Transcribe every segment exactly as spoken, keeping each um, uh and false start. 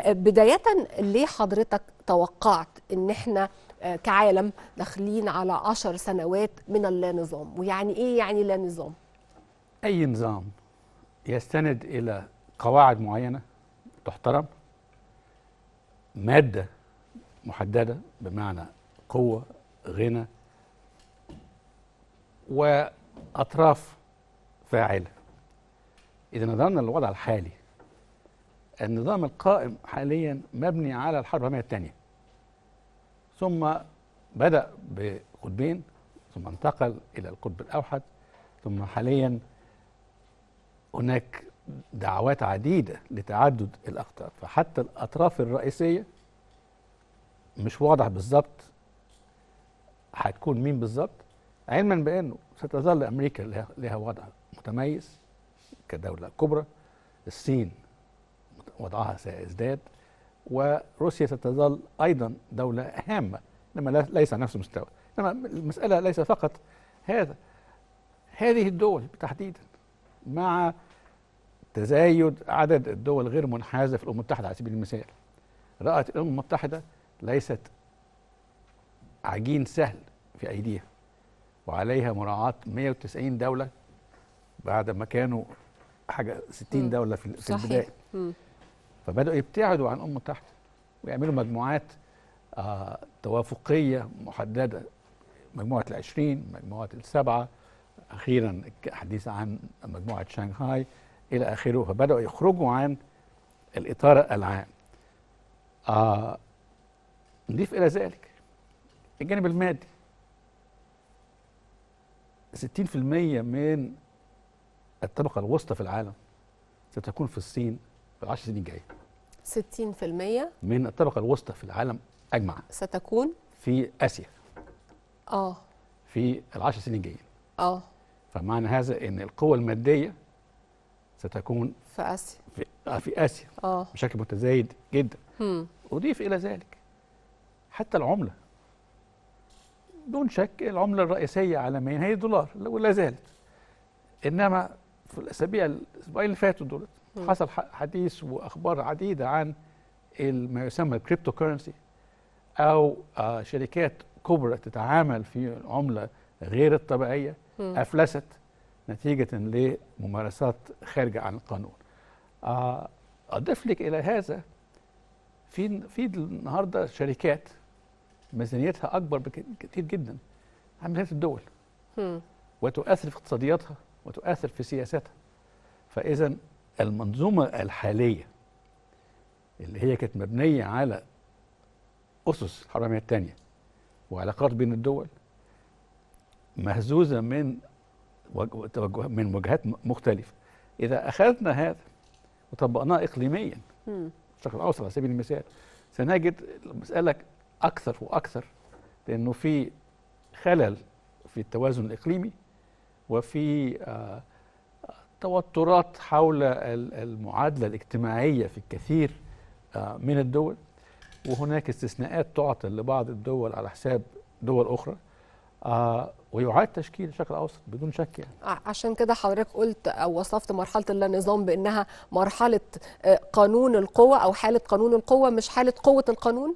بداية ليه حضرتك توقعت ان احنا كعالم داخلين على عشر سنوات من اللا نظام؟ ويعني ايه يعني لا نظام؟ أي نظام يستند إلى قواعد معينة تحترم، مادة محددة بمعنى قوة، غنى، وأطراف فاعلة. إذا نظرنا للوضع الحالي، النظام القائم حاليا مبني على الحرب العالمية الثانية، ثم بدأ بقطبين، ثم انتقل إلى القطب الأوحد، ثم حاليا هناك دعوات عديدة لتعدد الأقطاب، فحتى الأطراف الرئيسية مش واضح بالظبط هتكون مين بالظبط، علما بأنه ستظل أمريكا لها, لها وضع متميز كدولة كبرى، الصين وضعها سيزداد، وروسيا ستظل أيضا دولة هامة، إنما ليس على نفس المستوى. إنما المسألة ليس فقط هذا، هذه الدول تحديدا مع تزايد عدد الدول غير منحازة في الأمم المتحدة على سبيل المثال، رأت الأمم المتحدة ليست عجين سهل في أيديها، وعليها مراعاة مئة وتسعين دولة بعد ما كانوا حاجة ستين دولة في, في البداية. م. فبدأوا يبتعدوا عن الأمم المتحدة ويعملوا مجموعات آه توافقية محددة، مجموعة العشرين، مجموعة السبعة، أخيرا حديث عن مجموعة شنغهاي إلى آخره. فبدأوا يخرجوا عن الإطار العام. آه نضيف إلى ذلك الجانب المادي. ستين في المئة من الطبقة الوسطى في العالم ستكون في الصين في العشر سنين الجاية. ستين في المئة من الطبقة الوسطى في العالم أجمع ستكون في آسيا. آه في العشر سنين الجايين. آه فمعنى هذا أن القوة المادية ستكون في آسيا في, آه في آسيا آه بشكل متزايد جدا. هم. أضيف إلى ذلك حتى العملة، دون شك العملة الرئيسية عالميا هي الدولار ولا زالت، إنما في الأسابيع الأسبوعين اللي فاتوا دول حصل حديث وأخبار عديدة عن ما يسمى الكريبتو كورنسي، أو آه شركات كبرى تتعامل في عملة غير الطبيعية م. أفلست نتيجة لممارسات خارجة عن القانون. آه أضيف لك إلى هذا في في النهارده شركات ميزانيتها أكبر بكثير جدا عن ميزانية الدول م. وتؤثر في اقتصادياتها وتؤثر في سياستها. فإذا المنظومة الحالية اللي هي كانت مبنية على أسس الحرب العالمية الثانية وعلاقات بين الدول مهزوزة من من وجهات مختلفة. إذا أخذنا هذا وطبقناه إقليميا في الشرق الأوسط على سبيل المثال، سنجد المسألة أكثر وأكثر، لأنه في خلل في التوازن الإقليمي، وفي آه توترات حول المعادلة الاجتماعية في الكثير آه من الدول، وهناك استثناءات تعطى لبعض الدول على حساب دول أخرى، آه ويعاد تشكيل الشرق الأوسط بدون شك يعني. عشان كده حضرتك قلت أو وصفت مرحلة اللانظام بأنها مرحلة قانون القوة أو حالة قانون القوة، مش حالة قوة القانون؟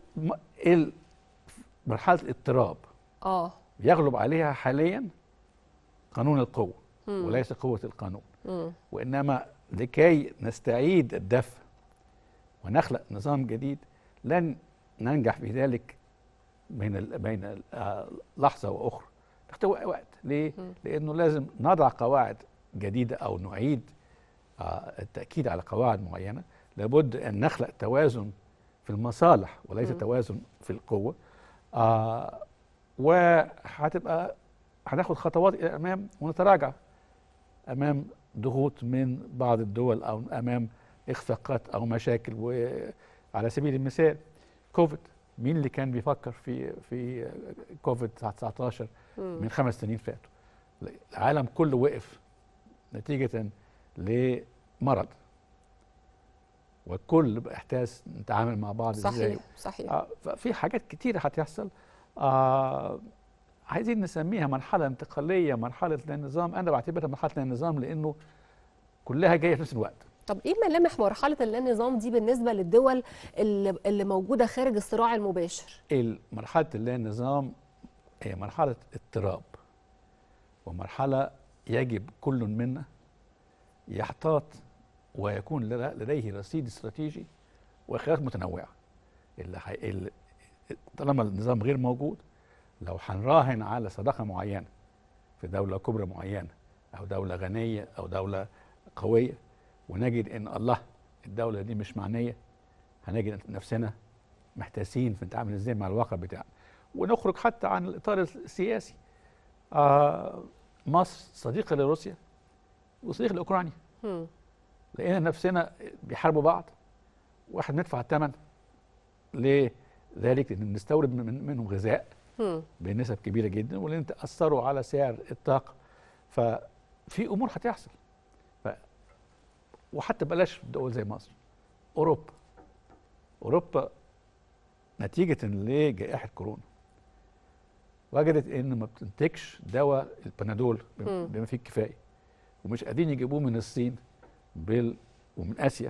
مرحلة اضطراب آه يغلب عليها حاليا قانون القوة م. وليس قوة القانون، م. وإنما لكي نستعيد الدفء ونخلق نظام جديد لن ننجح في ذلك بين بين لحظة وأخرى، تحتوي وقت. ليه؟ م. لأنه لازم نضع قواعد جديدة أو نعيد التأكيد على قواعد معينة. لابد أن نخلق توازن في المصالح وليس م. توازن في القوة. آه وهتبقى هناخد خطوات إلى الأمام ونتراجع أمام ضغوط من بعض الدول أو أمام إخفاقات أو مشاكل. وعلى سبيل المثال كوفيد، مين اللي كان بيفكر في في كوفيد تسعة عشر من خمس سنين فاتوا؟ العالم كله وقف نتيجة لمرض، والكل بإحساس نتعامل مع بعض صحيح ازاي. صحيح. آه ففي حاجات كتيرة هتحصل، آه عايزين نسميها مرحلة انتقالية، مرحلة لا نظام. أنا بعتبرها مرحلة لا نظام لأنه كلها جاية في نفس الوقت. طب ايه ملامح مرحله اللانظام دي بالنسبه للدول اللي, اللي موجوده خارج الصراع المباشر؟ مرحله اللانظام هي مرحله اضطراب، ومرحله يجب كل منا يحتاط ويكون لديه رصيد استراتيجي وخيارات متنوعه. اللي, حي... اللي طالما النظام غير موجود، لو هنراهن على صداقه معينه في دوله كبرى معينه او دوله غنيه او دوله قويه، ونجد ان الله الدوله دي مش معنيه، هنجد نفسنا محتاسين في نتعامل ازاي مع الواقع بتاعنا، ونخرج حتى عن الاطار السياسي. آه مصر صديقه لروسيا وصديقه لاوكرانيا، لقينا نفسنا بيحاربوا بعض واحد ندفع الثمن لذلك، ان نستورد من منهم غذاء بنسب كبيره جدا، ولان تاثروا على سعر الطاقه. ففي امور هتحصل. ف وحتى بلاش دول زي مصر، اوروبا اوروبا نتيجه لجائحه كورونا وجدت ان ما بتنتجش دواء البنادول بما فيه الكفايه، ومش قادرين يجيبوه من الصين بال ومن اسيا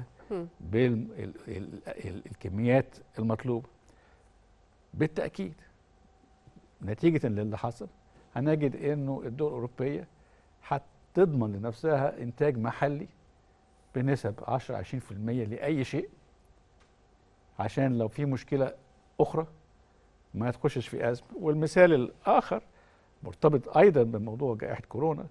بالكميات المطلوبه. بالتاكيد نتيجه للي حصل هنجد انه الدول الاوروبيه هتضمن لنفسها انتاج محلي بنسب عشرة عشرين في المية لاي شيء، عشان لو في مشكله اخرى ما تخشش في ازمه. والمثال الاخر مرتبط ايضا بموضوع جائحه كورونا،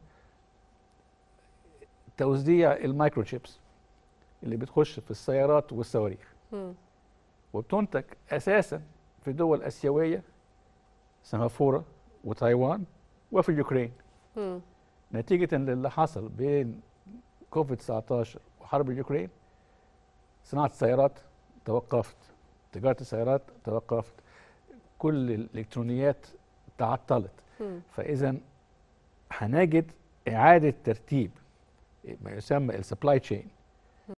توزيع المايكروتشيبس اللي بتخش في السيارات والصواريخ وبتنتج اساسا في دول اسيويه، سنغافوره وتايوان وفي اليوكرين. م. نتيجه للي حصل بين كوفيد تسعتاشر وحرب اليوكرين، صناعه السيارات توقفت، تجاره السيارات توقفت، كل الالكترونيات تعطلت. م. فاذا هنجد اعاده ترتيب ما يسمى السبلاي تشين